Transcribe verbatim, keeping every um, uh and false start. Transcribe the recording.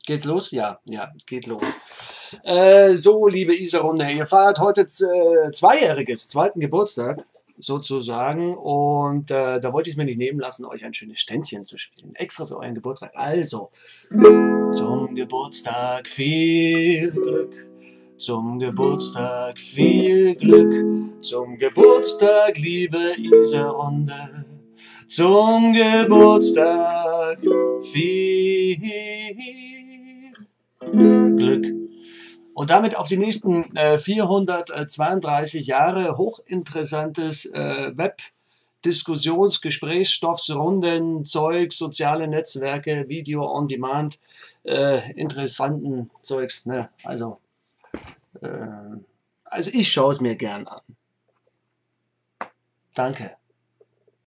Geht's los? Ja, ja, geht los. Äh, so, liebe Isa-Runde, ihr feiert heute äh, Zweijähriges, zweiten Geburtstag sozusagen. Und äh, da wollte ich es mir nicht nehmen lassen, euch ein schönes Ständchen zu spielen. Extra für euren Geburtstag. Also, zum Geburtstag viel Glück. Zum Geburtstag viel Glück. Zum Geburtstag, liebe Isa-Runde. Zum Geburtstag viel Glück. Und damit auf die nächsten äh, vierhundertzweiunddreißig Jahre hochinteressantes äh, Web-Diskussions-, Gesprächsstoffs, Runden, Zeug, soziale Netzwerke, Video on Demand, äh, interessanten Zeugs. Ne? Also, äh, also ich schaue es mir gern an. Danke.